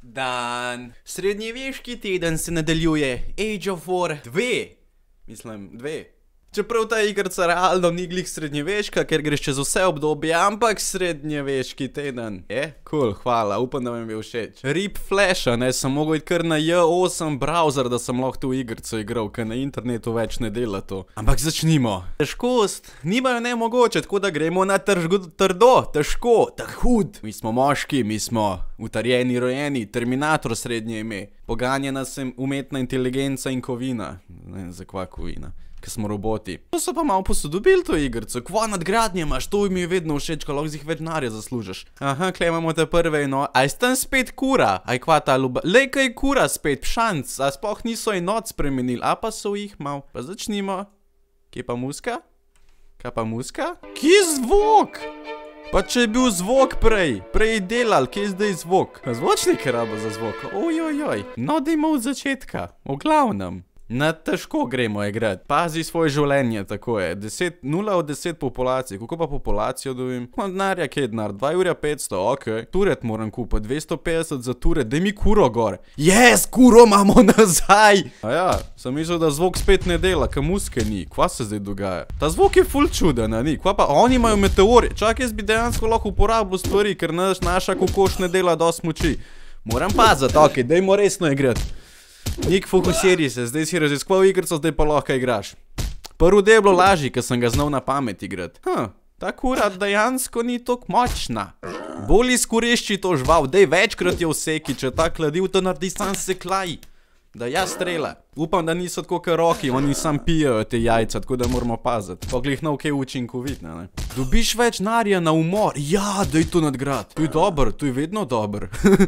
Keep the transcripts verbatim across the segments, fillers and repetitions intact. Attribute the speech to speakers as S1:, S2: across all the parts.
S1: Dan. Srednjeveški teden se nadaljuje. Age of War dve. Mislim, dve. Čeprav ta igrica realno ni glih srednjeveška, ker greš čez vse obdobje, ampak srednjeveški teden. Je? Cool, hvala, upam, da mi je všeč. Rip Flasha, ne, sem mogel iti kar na J osem browser, da sem lahko to igrico igral, ker na internetu več ne dela to. Ampak začnimo. Težkost, nimajo nemogoče, tako da gremo na trdo, težko, ta hud. Mi smo moški, mi smo utarjeni, rojeni, Terminator srednje ime. Poganjena sem umetna inteligenca in kovina. Ne, zakva kovina? Ker smo roboti. To so pa malo posodobili to igrico. Kva nadgradnje imaš, to mi je vedno všeč, ko lahko z jih več denarja zaslužiš. Aha, klej imamo te prve eno. A je tam spet kura? Aj kva ta ljuba... Lej, kaj je kura spet, pšanc. A sploh niso enot spremenili, a pa so jih mal. Pa začnimo. Kje pa muska? Kaj pa muska? Kje je zvok? Pa če je bil zvok prej, prej delal, kje je zdaj zvok? Zvočnik je rabo za zvok. Ojojoj. No, dajmo od začetka. V glavnem. Na težko gremo igrati. Pazi svoje življenje, tako je. deset, nula od deset populacij. Kako pa populacijo dobim? Imam denarja, kje je denar? dva ure petsto, okej. Turet moram kupiti, dvesto petdeset za turet. Daj mi kuro gor. Yes, kuro imamo nazaj! A ja, sem mislil, da zvok spet ne dela, ka muske ni. Kva se zdaj dogaja? Ta zvok je ful čuden, a ni? Kva pa? Oni imajo meteori. Čak, jaz bi dejansko lahko uporabil stvari, ker naša kokoš ne dela dost moči. Moram pazati, okej, dajmo resno igrati. Nik, fokusiri se, zdaj si raziskoval igrico, zdaj pa lahko igraš. Prvo del je bilo lažji, ker sem ga znal na pamet igrati. Hm, ta kura dejansko ni toliko močna. Bolj izkorišči to žival, dej večkrat je vseki, če ta kladiv to naredi sam seklaj. Da ja strela. Upam, da niso tako kot roki, oni sam pijejo te jajca, tako da moramo paziti. Pa glih nov kaj učinkovitne, ne. Dobiš več denarja na umor. Ja, daj to nadgrad. To je dober, to je vedno dober.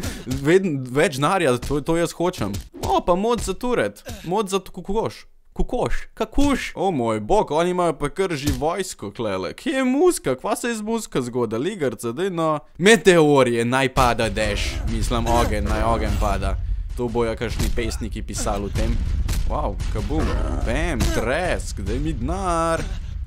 S1: Več denarja, to jaz hočem. O, pa mod za turet. Mod za kokoš. Kokoš. Kakuš. O moj bog, oni imajo pa kar že vojsko, klele. Kje je muska? Kva se je z muska zgoda? Ligarca, daj no. Meteorije, naj pada dež. Mislim, ogen, naj ogen pada. To bojo kakšni pesniki pisali v tem. Wow, kabum. Bam, tresk, daj mi denar.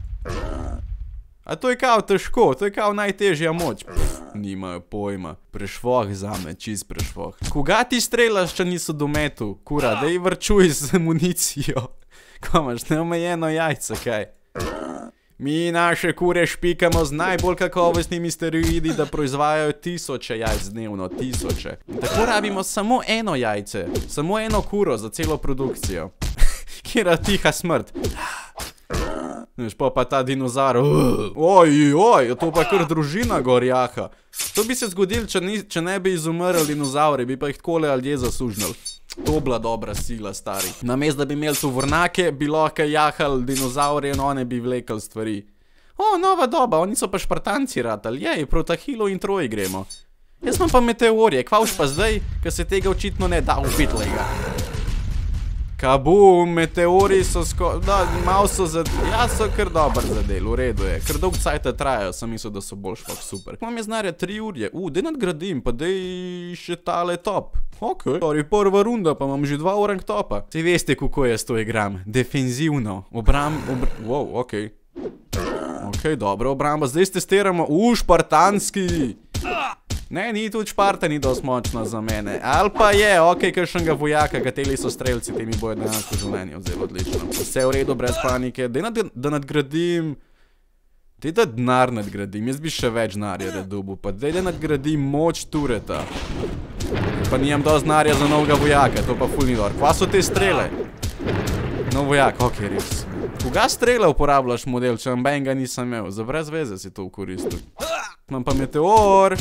S1: A to je kao težko, to je kao najtežja moč. Pff, nimajo pojma. Prešvoh zame, čist prešvoh. Koga ti strelaš, če niso dometu? Kura, daj vrčuj z municijo. Ko imaš neomejeno jajce, kaj? Mi naše kure špikamo z najbolj kakovostnimi steroidi, da proizvajajo tisoče jajc dnevno, tisoče. Tako rabimo samo eno jajce, samo eno kuro za celo produkcijo. Kjera tiha smrt. Veš pa pa ta dinozaur. Oj, oj, to pa kar družina gorjaha. To bi se zgodil, če ne bi izumrl dinozauri, bi pa jih takole ljudje zasužnili. To bila dobra sila, stari. Namest, da bi imeli tu vrnake, bi lahko jahali dinozaure in one bi vlekali stvari. O, nova doba, oni so pa špartanci ratali. Jej, proti Ahilu in Troji gremo. Jaz imam pa meteorije, kvavš pa zdaj, ker se tega očitno ne da ubiti lega. Kabum, meteori so sko... Da, malo so za... Ja, so kar dober za del, v redu je. Kar dolg cajta trajajo, sem mislil, da so bolj špak super. Imam je znarja tri urje. U, dej nadgradim, pa dej še tale top. Okej. Sorry, prva runda, pa imam že dva orang topa. Vsi veste, kako jaz to igram. Defenzivno. Obram... Wow, okej. Okej, dobro, obramba. Zdaj testiramo. U, špartanski. Ne, ni tudi Šparta ni dost močna za mene. Ali pa je, okej, kakšnega vojaka, kateri so strelci, te mi bojo dejansko življenje vzeli odlično. Vse v redu, brez panike. Dej da nadgradim... Dej da denar nadgradim. Jaz bi še več denarja redobil. Pa dej da nadgradim moč tureta. Pa nijem dost denarja za novega vojaka, to pa ful ni dobro. Kva so te strele? Nov vojak, okej, res. Koga strele uporabljaš model, če ambenga nisem imel? Za brez veze si to vkoristil. Imam pa meteor.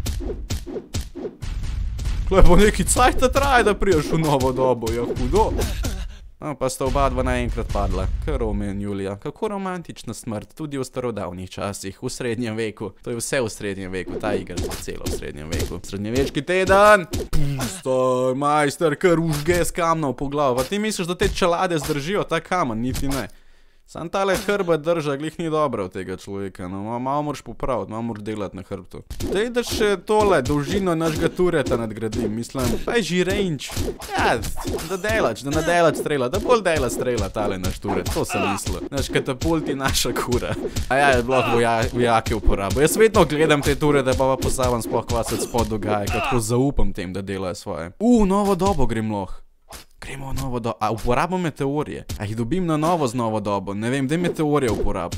S1: Klej bo neki cajta traje, da priješ v novo dobo, ja hudo. Pa sta oba dva naenkrat padla. Kar Romeo in Julija. Kako romantična smrt, tudi v starodavnih časih, v srednjem veku. To je vse v srednjem veku, ta igra je celo v srednjem veku. Srednjeveški teden! Pustaj, majster, kar užge s kamnov po glavo. Pa ti misliš, da te čelade zdržijo ta kamen? Niti ne. Sam tale hrbet drža, glih ni dobro od tega človeka, no, malo moraš popraviti, malo moraš delati na hrbtu. Daj, da še tole, dolžino našega tureta nadgradim, mislim, pa je že range. Ja, da delač, da nadelač strela, da bolj dela strela tale naš turet, to sem mislil. Naš katapult je naša kura. A ja, je bloh vojake uporabo. Jaz vedno gledam te turete, pa pa posabam sploh kva se spod dogaja, kako zaupam tem, da delajo svoje. U, novo dobo grem loh. Gremo v novo dobo. A uporabim meteorije? A jih dobim na novo z novo dobo? Ne vem, daj meteorije uporab.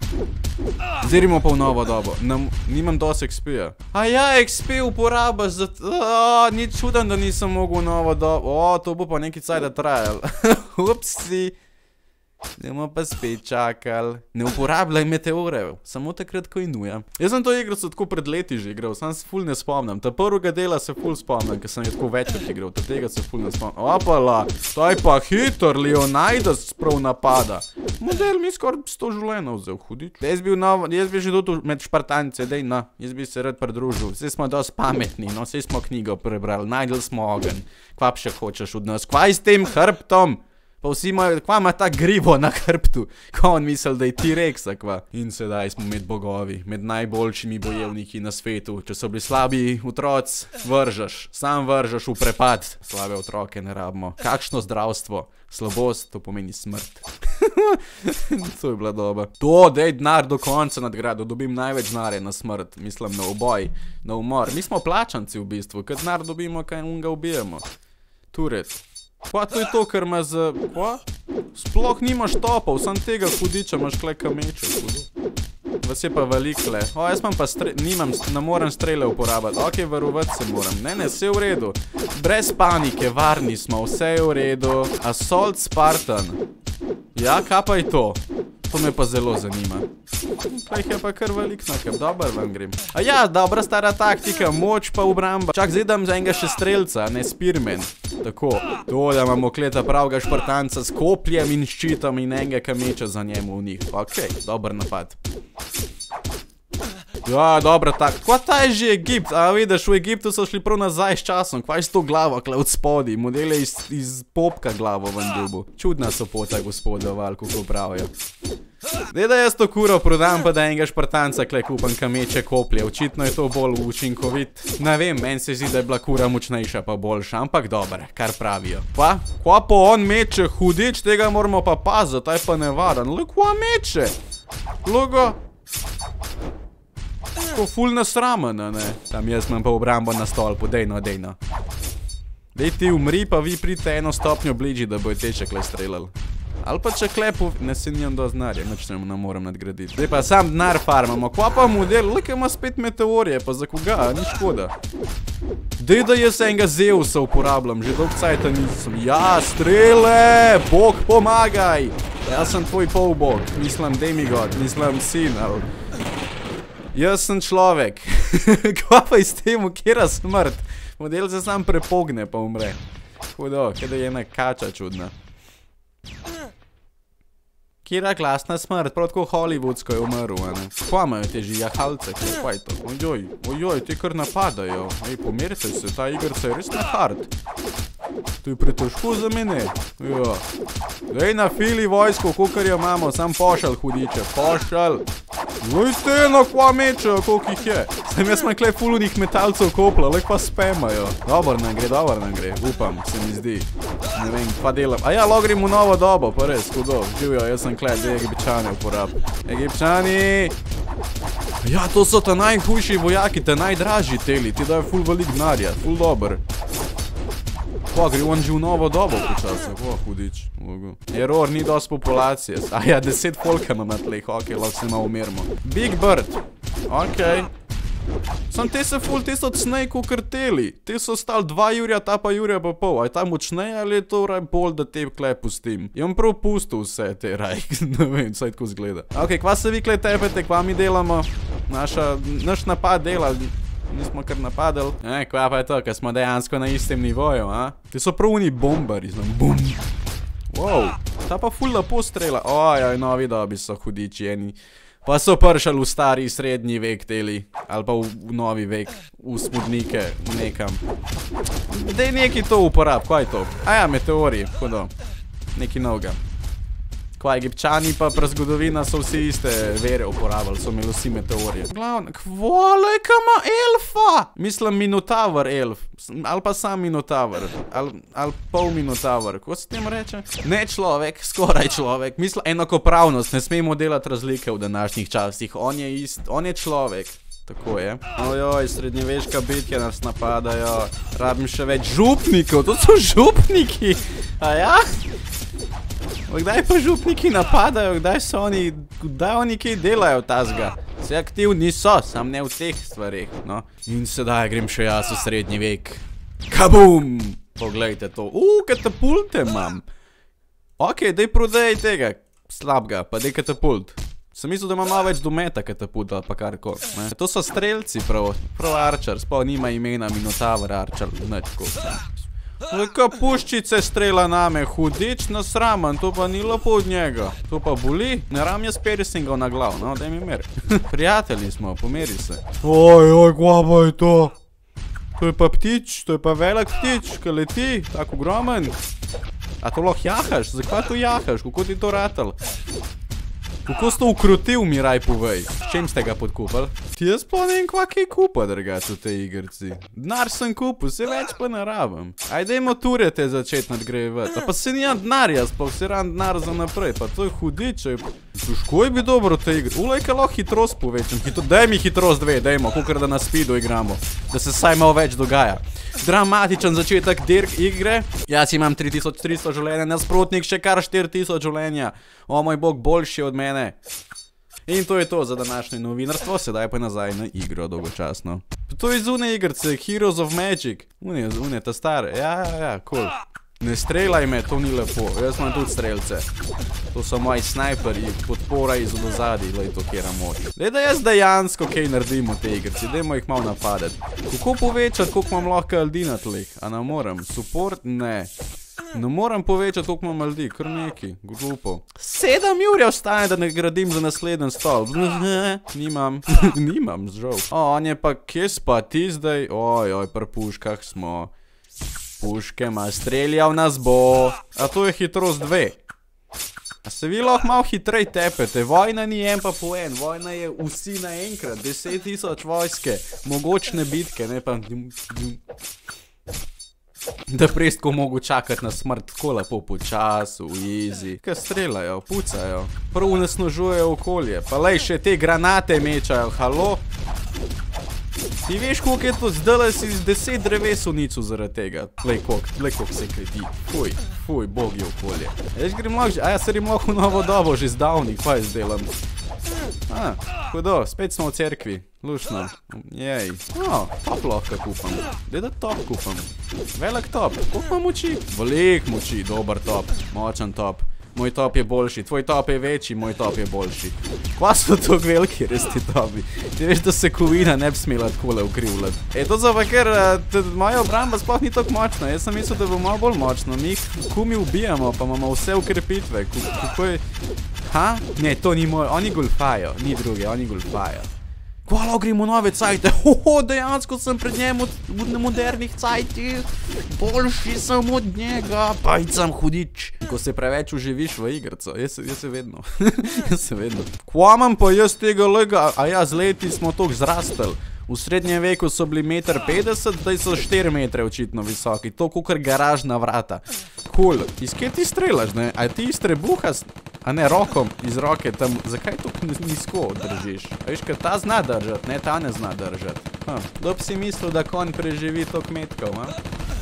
S1: Zirimo pa v novo dobo. Nimam dosti X P-ja. A ja, X P uporabaš za... Ni čuden, da nisem mogel v novo dobo. O, to bo pa neki cajt da trajal. Upsi. Nemo pa spet čakal. Ne uporabljaj meteorev. Samo takrat, ko inuja. Jaz sem to igro so tako pred leti že igral. Sam se ful ne spomnim. Ta prvega dela se ful spomnim, ker sem je tako večkrat igral. Ta tega se ful ne spomnim. Opala, taj pa hiter, Leonidas sprav napada. Model mi skoraj sto življenja vzel, hudič. Jaz bi jaz bi že dotul med špartanice, dej na. Jaz bi se rad pridružil. Vsi smo dosti pametni, no, vsi smo knjigo prebrali. Najdel smo ogen. Kva še hočeš od nas? Kva je s tem hrbtom? Pa vsi imajo, kva ima ta grivo na hrbtu, ko on misli, da je T-Rexa, kva. In sedaj smo med bogovi, med najboljšimi bojevniki na svetu. Če so bili slabi otroci, vržeš, sam vržeš v prepad. Slabe otroke ne rabimo. Kakšno zdravstvo, slabost, to pomeni smrt. To je bila doba. To, dej denar do konca nadgradu, dobim največ denarja na smrt, mislim na oboj, na umor. Mi smo plačanci v bistvu, kad denar dobimo, kaj unga ubijemo. Turet. Kva, to je to, ker ima z... Kva? Sploh nimaš topov, sam tega hudiča imaš kle kameče, hudo. Vas je pa veliko le. O, jaz imam pa strel... Nimam, ne morem strele uporabati. Ok, varovati se moram. Ne, ne, vse je v redu. Brez panike, varni smo, vse je v redu. Assault Spartan. Ja, kaj pa je to? To me pa zelo zanima. Pa jih je pa kar velik nakem, dober vam grem. A ja, dobra stara taktika, moč pa obramba. Čak, zdaj dam za enega še strelca, ne Spearman. Tako, to da imamo kleta pravega špartanca s kopljem in ščitom in enega kameča za njemu v njih. Ok, dober napad. Ja, dobro, tak. Kva ta je že Egipt? A vidiš, v Egiptu so šli prav nazaj s časom. Kva je s to glavo, kle od spodi? Model je iz, iz popka glavo ven dubu. Čudna so pota, gospoda Val, kako pravijo. Dej, da jaz to kuro prodam, pa da enega špartanca kle kupam kameče koplje. Očitno je to bolj učinkovit. Ne vem, meni se zdi, da je bila kura močnejša pa boljša, ampak dobre, kar pravijo. Kva? Kva pa on meče, hudič, tega moramo pa paziti, taj pa nevaren. Le, kva meče? Logo. Ko ful nasramena, ne. Tam jaz imam pa obrambo na stolpu, dejno, dejno. Dej ti umri, pa vi pridite eno stopnjo bližji, da bojo te čekle streljali. Ali pa če klepu, ne se njim do znarja, nič ne moram nadgraditi. Dej pa sam denar farmamo, kva pa model, lika ima spet meteorije, pa za koga, ni škoda. Dej, da jaz enega Zeusa uporabljam, že dolg cajta nisem. Ja, strele, Bog pomagaj. Jaz sem tvoj polbog, mislim demigod, mislim sin, ali... Jaz sem človek. Kva pa iz temu, kjera smrt? Model se sam prepogne, pa umre. Hudo, kada je ena kača čudna. Kjera glasna smrt, prav tako hollywoodsko je umrl, ne? Kva imajo te že jahalce, kva je to? Ojoj, ojoj, te kar napadajo. Ej, pomirite se, ta igrica je res na hard. To je pretežko za mene. Ja. Dej na fili vojsko, kakor jo imamo, sam pošal hudiče, pošal. Lej steno, kva mečejo, koliko jih je. Sem jaz imam klej fulunih metalcev kopla, le kva spemajo. Dobar nam gre, dobar nam gre, upam, se mi zdi. Ne vem, kva delam. A ja, logrim v novo dobo, pa res, hudo. Živijo, jaz sem klej, da Egipčane uporab. Egipčani! Ja, to so ta najhujši vojaki, ta najdražji teli, ti dajo ful velik denarja, ful dober. Pa, gre on že v novo dobo počasno, o, hudič, logo. Error, ni dosti populacije. A ja, deset folka imam na tleh, ok, lahko se malo umirimo. Big Bird, ok. Sam te se ful, te so cnej kakor teli. Te so stali dva jurja, ta pa jurja pa pol. A je ta močnej ali je to raj bolj, da te klej pustim? Jam prav pustil vse te raj, ne vem, saj tako zgleda. Ok, kva se vi klej tepete, kva mi delamo? Naša, naš napad dela. Nismo kar napadali. E, kva pa je to, ker smo dejansko na istem nivoju, a? Te so prav oni bombari, znam, bum. Wow, ta pa ful lepo strela. Ojoj, novi dobi so hudiči, eni. Pa so pršali v stari srednji vek teli. Ali pa v, v novi vek, v smodnike, nekam. Dej neki to uporab, kva je to? A ja, meteori, hudo. Neki novega. Kva, Egipčani pa prazgodovina so vsi iste vere uporabljali, so imeli vsi meteorije. Glavno, kvole, kama elfa! Mislim, Minotaur elf. Ali pa sam Minotaur. Ali, ali pol Minotaur. Ko se tem reče? Ne človek, skoraj človek. Mislim, enakopravnost. Ne smemo delati razlike v današnjih časih. On je ist, on je človek. Tako je. Ojoj, srednjeveška bitke nas napadajo. Rabim še več župnikov. To so župniki. A ja? Kdaj pa župniki napadajo? Kdaj so oni, kdaj oni kaj delajo tazga? Vse aktivni so, sam ne v teh stvarih, no. In sedaj grem še jaz v srednji vek. Kabum! Poglejte to. Uuu, katapulte imam. Ok, daj prodaj tega. Slabega, pa daj katapult. Sem mislil, da ima malo več dometa katapult ali pa karkoli. To so strelci prav, prav Archer, sploh nima imena Minotaur Archer, nič ko. Leka puščice strela name, hudič nasraman, to pa ni lepo od njega. To pa boli, ne ram jaz piercingov na glav, no, daj mi mer. Prijatelji smo, pomeri se. Oj, oj, kva pa je to? To je pa ptič, to je pa velik ptič, ki leti, tako ogromen. A to lahko jahaš, zakaj to jahaš, kako ti to ratal? Kako ste ukrotil, mi raj povej? S čem ste ga podkupali? Ti jaz pa ne vem, kva kaj kupa drugač v tej igrci. Denar sem kupil, se več pa ne rabim. Ajdejmo turete začeti nadgrajevati. A pa se nijam denarja, sploh se ram denar za naprej. Pa to je hudiče. Tuško je bi dobro v tej igri. Ulej, kaj lahko hitrost povečam. Daj mi hitrost dve, dajmo, kakor da na speedu igramo. Da se saj malo več dogaja. Dramatičen začetek dirk igre. Jaz imam tri tisoč tristo življenja, nasprotnik še kar štiri tisoč življenja. O moj bog, boljši od mene. In to je to za današnje novinarstvo, sedaj pa nazaj na igro dolgočasno. To je iz une igrce, Heroes of Magic. Une, une, ta stare. Ja, ja, ja, cool. Ne streljaj me, to ni lepo. Jaz imam tudi strelce. To so moji snajperji, podpora iz ozadij, glej to, kjera moč. Dej, da jaz dejansko kaj naredim v tej igrci, dajmo jih malo napadati. Kako povečati, koliko imam lahko ljudi na tleh? A ne morem? Support? Ne. Ne moram povečati, koliko imam ljudi, kar neki, glupo. Sedem ur je ostane, da ne gradim za naslednji stol. Nimam, nimam, žal. O, on je pa, kje spa ti zdaj? Oj, oj, pri puškah smo. Puške ma streljal nas bo. A to je hitrost dve. A se vi lahko malo hitrej tepete? Vojna ni en pa po en, vojna je vsi naenkrat, deset tisoč vojske, mogočne bitke, ne pa... Da prestko mogo čakati na smrt, tako lepo po času, easy. Kaj streljajo, pucajo, prav nasnožujejo okolje, pa lej še te granate mečajo, halo? Ti veš, koliko je to, zdaj si z deset dreves unicu zaradi tega. Lej, koliko se kredi. Fuj, fuj, bog je okolje. Jaz grem lahko, a jaz serim lahko v novo dobo, že zdavnik, pa jaz delam. A, hudo, spet smo v cerkvi, lušno. Jej, o, top lahko kupam. Dej da top kupam. Velik top, koliko ima moči? Velik moči, dober top, močen top. Moj top je boljši, tvoj top je večji, moj top je boljši. Kva so to veliki res ti topi? Ti veš, da se kovina ne bi smela takole ukrivljati. E, to zato, ker moja obramba sploh ni tako močna. Jaz sem mislil, da bo malo bolj močno. Mi jih kumi ubijamo, pa imamo vse ukrepitve. Kako je... Ha? Ne, to ni moj... Oni golfajo, ni druge, oni golfajo. Hvala, gremo nove cajte. Hoho, dejansko sem pred njem v modernih cajtih. Boljši sem od njega. Pajcam hudič. Ko se preveč uživiš v igrco. Jaz se vedno. Jaz se vedno. Kva imam pa jaz tega lega? A ja, z leti smo toliko zrastali. V srednjem veku so bili meter petdeset, zdaj so štiri metre očitno visoki. To kakor garažna vrata. Cool. Iz kje ti strelaš, ne? A ti iz trebuha, a ne rokom iz roke tam. Zakaj to nizko držiš? A veš, ker ta zna držati, ne, ta ne zna držati. Kdo bi si mislil, da konj preživi to kmetkov, a?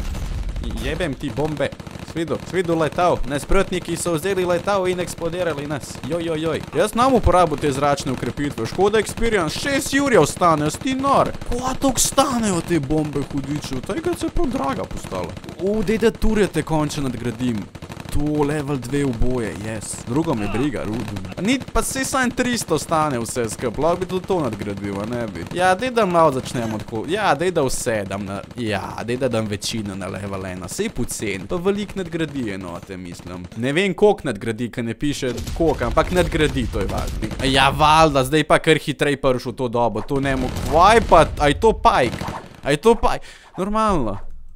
S1: Jebem ti bombe. Svidu, svidu letal. Nasprotniki so vzeli letal in eksplodirali nas. Joj, joj, joj. Jaz nam uporabil te zračne ukrepitve. Škoda experience. Šest jurjev stane, jaz ti nor. Kva tok stanejo te bombe, hudiču? Tega se je prav draga postala. O, dej da turete konče nadgradim. To, level dve oboje, yes. Drugo me briga, rudu. Ni, pa se sam tristo stane vse skup. Lahko bi tudi to nadgradil, a ne bi. Ja, dej da malo začnemo tako. Ja, dej da vse dam na... Ja, dej da dam večino na level ena. Sej pocen. Pa velik nadgradi enote, mislim. Ne vem, koliko nadgradi, ker ne piše koliko, ampak nadgradi, to je važno. Ja, valjda, zdaj pa kar hitrej prš v to dobo. To ne mogo... Vaj pa, a je to pajk? A je to pajk? Normalno.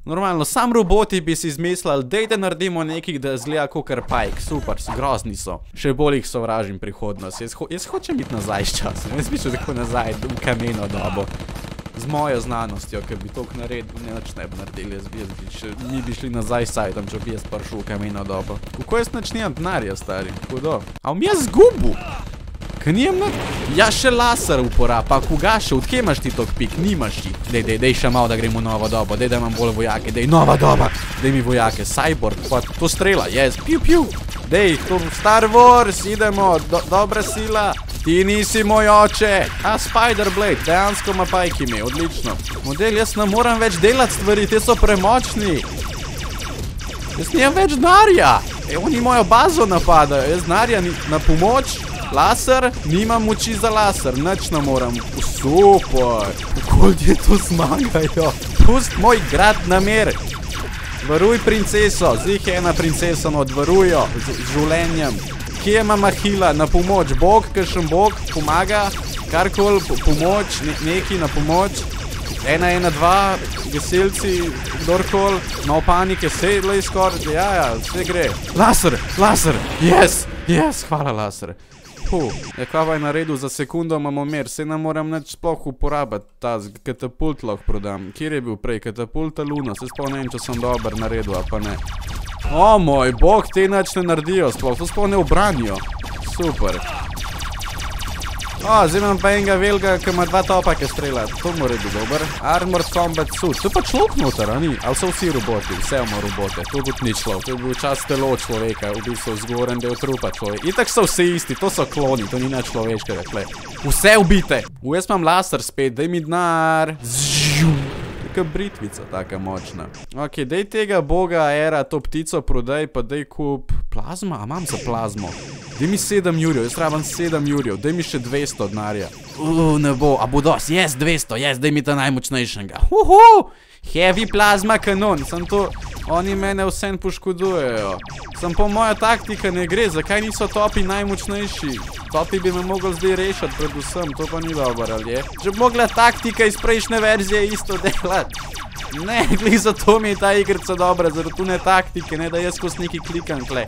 S1: Normalno, sam roboti bi si izmislili, dej da naredimo nekih, da zgleda kakor Pike. Super, grozni so. Še bolj jih sovražim prihodnost. Jaz, ho jaz hočem iti nazaj s časom. Jaz bi šel tako nazaj v kameno dobo. Z mojo znanostjo, ker bi toliko naredil, ne nič ne bi naredili. Jaz bi, jaz bi še, ni bi šli nazaj sajtom, če bi jaz prišel v kameno dobo. Kako jaz nič nimam denarja, stari? Hudo. A bom jaz zgubil? Kaj nijem na... Ja, še laser uporab, pa koga še, odkje imaš ti tok pik? Nimaš ti. Dej, dej, dej še malo, da gremo v novo dobo, dej, da imam bolj vojake, dej, nova doba, dej mi vojake, cyborg, pa to strela, yes, piu, piu. Dej, to Star Wars, idemo, do, dobra sila. Ti nisi moj oče. A, Spider-Blade, dejansko ima Pike ime, odlično. Model, jaz ne moram več delati stvari, te so premočni. Jaz nijem več denarja. E, oni mojo bazo napadajo, jaz denarja ni na pomoč. Laser, nimam moči za laser, nič ne moram. Super, kako ljudje to zmagajo. Pust moj grad na mir. Varuj princeso, zih je ena princesa, no odvarujo z življenjem. Kje ima Mahila na pomoč? Bog, kakšen bog, pomaga, karkoli, pomoč, neki na pomoč. Ena, ena, dva, gasilci, kdorkoli, malo panike, sedlo je skoraj, ja, ja, vse gre. Laser, laser, yes, yes, hvala laser. Puh, ja, kaj je naredil za sekundo, imamo mer, se ne moram nič sploh uporabiti, ta katapult lahko prodam. Kjer je bil prej? Katapulta Luna, se sploh ne vem, če sem dober naredil, a pa ne. O moj bog, te nič ne naredijo sploh, to sploh ne obranijo. Super. O, zdaj imam pa enega velga, ki ima dva topa, ki strela, to mora biti dober. Armored Combat Suit, to je pa človek noter, a ni? Ali so vsi roboti? Vse imamo robote, to bo ni človek, to je bil čas telo človeka, v bistvu zgoren del trupa človek. Itak so vsi isti, to so kloni, to ni na človeškega, kle. Vse ubite! U, jaz imam laser spet, daj mi denar. Zžum. Taka britvica, taka močna. Ok, dej tega boga era, to ptico prodaj, pa dej kup plazma, a imam za plazmo? Dej mi sedem jurjev, jaz rabam sedem jurjev, dej mi še dvesto denarja. Uuu, ne bo, a bo dos, jes, dvesto, jes, dej mi ta najmočnejšega. Uhu, heavy plazma kanon, sem to, oni mene vsem poškodujejo. Sem po moja taktika ne gre, zakaj niso topi najmočnejši? Topi bi me mogel zdaj rešiti predvsem, to pa ni dober, ali je? Že bi mogla taktika iz prejšnje verzije isto delati. Ne, glih zato mi je ta igrica dobra, zaradi tune taktike, ne da jaz skozi neki klikam, kle.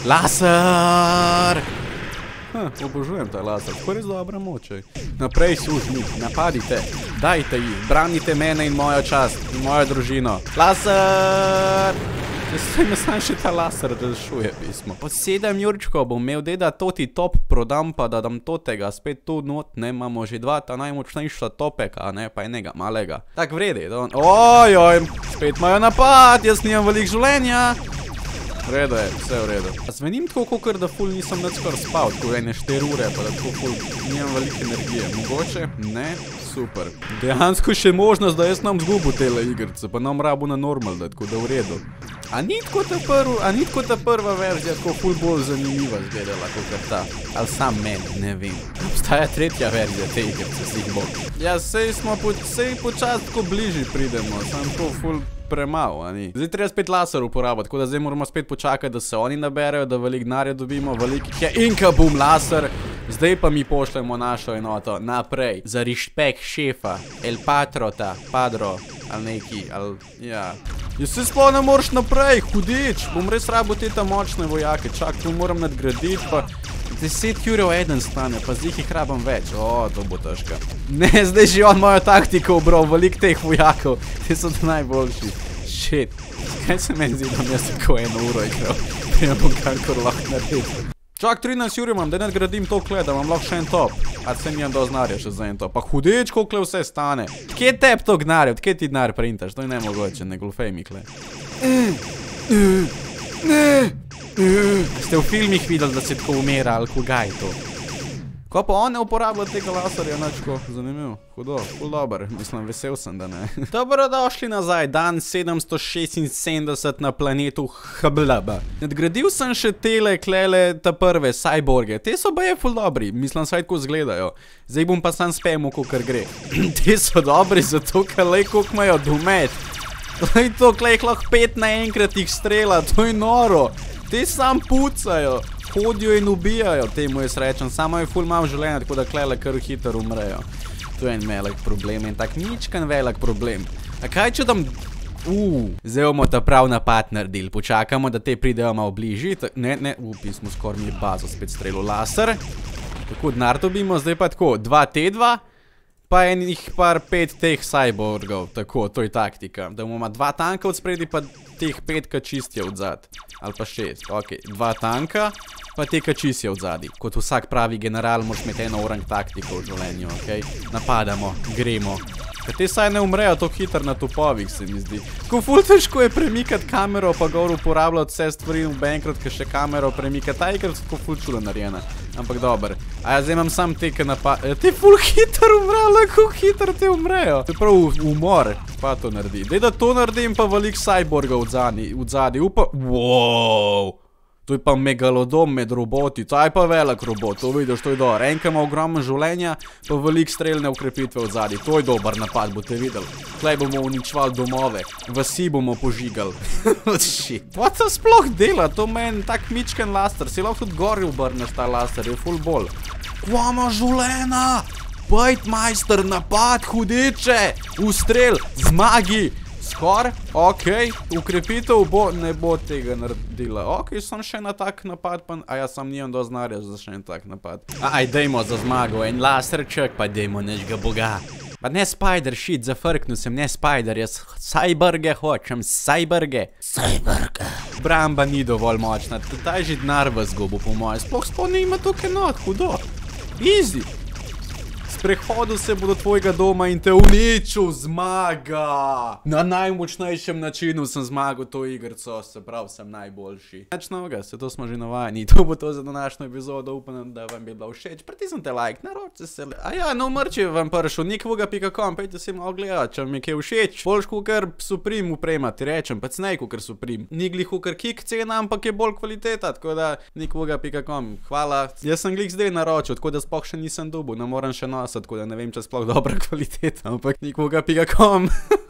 S1: Laser! Hm, obožujem ta laser, tako res dobra moč. Naprej, sužni, napadite, dajte jih, branite mene in mojo čast, in mojo družino. Laser! Jaz me sam še ta laser rešuje pismo. Po sedem jurčkov bom imel deda toti top prodam, pa da dam totega, spet tu not, ne, imamo že dva ta najmočnejša topeka, ne, pa enega malega. Tak vredi, da on, ojoj, spet imajo napad, jaz nimam velik življenja. V redu je, vse v redu. Zvenim tako, kakor da ful nisem nič kar spal, tako ene štiri ure, pa da tako ful nimam velike energije. Mogoče? Ne? Super. Dejansko še možnost, da jaz nam zgubil tele igrice, pa nam rabu na normal, da tako da v redu. A ni tako ta prva, a ni tako ta prva verzija tako ful bolj zanimiva zgledala, kakor ta? Ali sam meni, ne vem. Obstaja tretja verzija te igrice, si jih bo. Ja, sej smo, sej počas tako bližji pridemo, sam tako ful premalo, a ni. Zdaj treba spet laser uporabiti, tako da zdaj moramo spet počakati, da se oni naberajo, da velik denarja dobimo, velikih je in kabum laser. Zdaj pa mi pošljemo našo enoto naprej. Za respekt šefa, el patrota, padro, ali neki, ali, ja. Jaz se sploh ne moreš naprej, hudič, bom res rabo te ta močne vojake, čak, tu moram nadgraditi, pa deset jurjev eden stane, pa zdaj jih rabam več, o, to bo težko. Ne, zdaj že on mojo taktiko obral, velik teh vojakov, te so to najboljši. Shit, kaj se meni zdi, da mi jaz tako eno uro igral, prima bom kakor lahko naredil. Čak, trinajst jurjev imam, da nadgradim to kle, da imam lahko še en top. A se mi imam do znarja še za en top. Pa hudič, koliko vse stane. Tkje tep to gnarja, tkje ti denar printaš, to je nemogoče, ne glufej mi kle. Ste v filmih videli, da se tako umera, ali kogaj to? Ko pa on ne uporablja tega laserja, načko, zanimivo, hudo, ful dober, mislim, vesel sem, da ne. Dobrodošli nazaj, dan sedemsto šestinsedemdeset na planetu Hablaba. Nadgradil sem še tele, klele, ta prve, cyborge, te so baje ful dobri, mislim, saj tako izgledajo. Zdaj bom pa sam spemu, kakor gre. Te so dobri, zato, ker lej, koliko imajo domet. Lej to, klej, lahko pet naenkrat jih strela, to je noro. Te sam pucajo. Hodijo in ubijajo, temu jaz rečem, samo je ful malo življenja, tako da klele kar hitro umrejo. To je en velik problem, en tak ničkan velik problem. A kaj če dam Uuu, zdaj bomo ta prav napad naredili. Počakamo, da te pridejo malo bližji. Ne, ne, upi, smo skoraj mi bazo spet strelil laser. Tako, denar dobimo, zdaj pa tako, dva T dva, pa enih par pet teh cyborgov. Tako, to je taktika. Da bomo dva tanka od spredi, pa teh pet kačistje od zad. Ali pa šest, ok. Dva tanka, pa te kačistje od zadi. Kot vsak pravi general, moraš imeti eno orang taktiko v življenju, ok? Napadamo, gremo. Ker te saj ne umrejo tako hitro na topovih, se mi zdi. Tako ful težko je premikati kamero, pa gor uporabljati vse stvari v enkrat, ker še kamero premikati. Ta igra je tako ful čudo narejena. Ampak dober. A ja, zdaj imam sam te, ki napad... Te ful hitro umrejo, lahko hitro te umrejo. To je prav umor, pa to naredi. Dej da to naredim, pa velik cyborga v zadnji. Upa... Wow! To je pa megalodon med roboti, to je pa velik robot, to vidiš, to je dober. Enka ima ogromno življenja, pa velik strelne ukrepitve od zadnji. To je dober napad, boste videli. Tlej bomo uničvali domove, vasi bomo požigali. Shit. What to sploh dela? To meni tak mičken laster, si lahko tudi gori obrneš ta laster, je full ball. Kva ima življenja? Bajt majster, napad, hudiče, ustrel, zmagi. Skor, okej, ukrepitev bo, ne bo tega naredila. Okej, sem še na tak napad, pa... A ja, sam nijem do znarja za še en tak napad. Aj, dejmo za zmago, en laserček, pa dejmo nečega boga. Pa ne spider, shit, zafrknil sem, ne spider, jaz cyborge hočem, cyborge. Cyborge. Bramba ni dovolj močna, ta je že denar v zgubu, po moje. Sploh sploh ne ima tukaj not, hudo. Easy. Sprehodil se bo do tvojega doma in te uničil, zmaga! Na najmočnejšem načinu sem zmagal to igrco, se pravi, sem najboljši. Nič novega, se to smo že navajeni. To bo to za današnjo epizodo, upam, da vam je bila všeč. Pritisnite like, naročite se. A ja, no mrči vam prišel, nikvoga pika com, pejte si malo gledati, če vam je kaj všeč. Boljš kukar Supreme uprema, ti rečem, pa cnej kukar Supreme. Ni glih kukar kik cena, ampak je bolj kvaliteta, tako da nikvoga pika com. Hvala. Jaz sem glih zdaj naročil, tako da sploh še nisem dobil, ne moram še nositi, tako da ne vem, če sploh dobra kvaliteta, ampak nikvoga pika com.